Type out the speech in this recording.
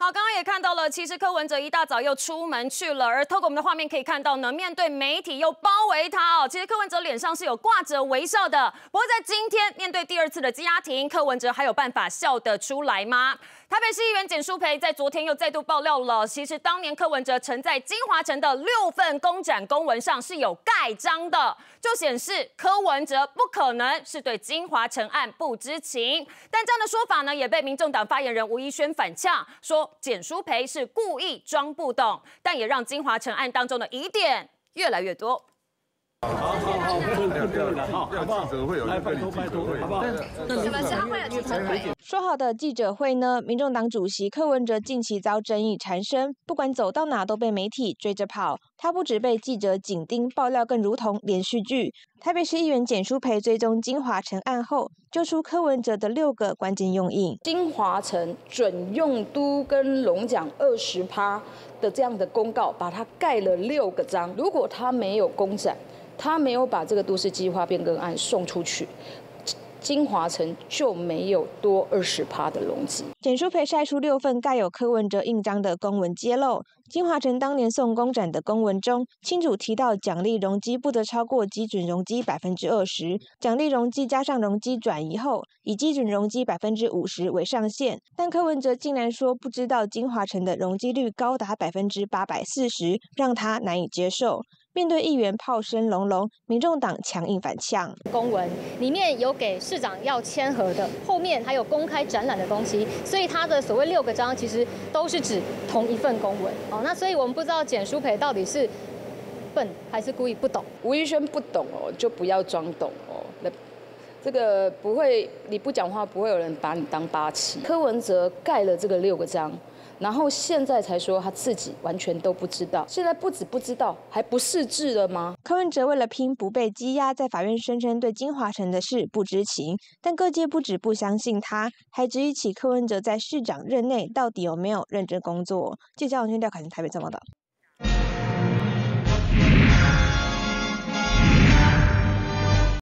好，刚刚也看到了，其实柯文哲一大早又出门去了，而透过我们的画面可以看到呢，面对媒体又包围他哦。其实柯文哲脸上是有挂着微笑的，不过在今天面对第二次的羁押庭，柯文哲还有办法笑得出来吗？台北市议员简舒培在昨天又再度爆料了，其实当年柯文哲曾在金华城的6份公展公文上是有盖章的，就显示柯文哲不可能是对金华城案不知情。但这样的说法呢，也被民众党发言人吴怡轩反呛，说简舒培是故意装不懂，但也让金华城案当中的疑点越来越多。 好，要记者会有一个记者会，好不好？ 什么时候会有记者会？ 说好的记者会呢？民众党主席柯文哲近期遭争议缠身，不管走到哪都被媒体追着跑。他不止被记者紧盯爆料，更如同连续剧。台北市议员简舒培追踪金华城案后，揪出柯文哲的6个关键用印。 金华城准用都跟龙奖20%的这样的公告，把它盖了6个章。如果他没有公展，他没有把这个都市计划变更案送出去，金华城就没有多20%的容积。 简舒培晒出6份盖有柯文哲印章的公文揭露，金华城当年送公展的公文中，清楚提到奖励容积不得超过基准容积20%，奖励容积加上容积转移后，以基准容积50%为上限。但柯文哲竟然说不知道金华城的容积率高达840%，让他难以接受。面对议员炮声隆隆，民众党强硬反呛。 公文里面有给市长要签合的，后面还有公开展览的东西，所以他的所谓6个章其实都是指同一份公文。哦，那所以我们不知道简舒培到底是笨还是故意不懂。 吴怡轩不懂哦，就不要装懂哦。这个不会，你不讲话不会有人把你当八七。柯文哲盖了这个6个章。然后现在才说他自己完全都不知道，现在不止不知道，还不识字了吗？ 柯文哲为了拼不被羁押，在法院声称对金华城的事不知情，但各界不止不相信他，还质疑起柯文哲在市长任内到底有没有认真工作。记者王俊调凯台北报道。